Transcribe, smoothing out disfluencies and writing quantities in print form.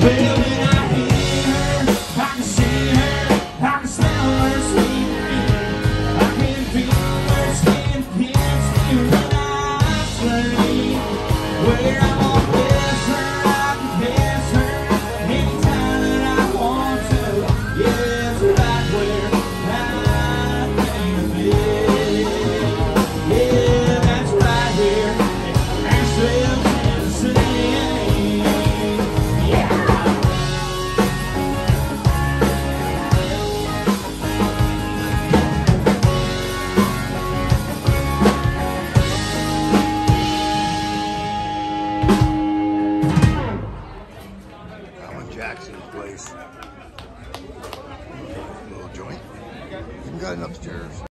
Well, when I hear her, I can see her, I can smell her sweet breath. I can feel her skin kiss me when I sleep. Where I'm on kiss her, I can kiss her anytime that I want to. Yeah, it's right where I think of it. Yeah, that's right here in Nashville, Tennessee. Yeah. Alan Jackson's place. Little joint. Even got an upstairs.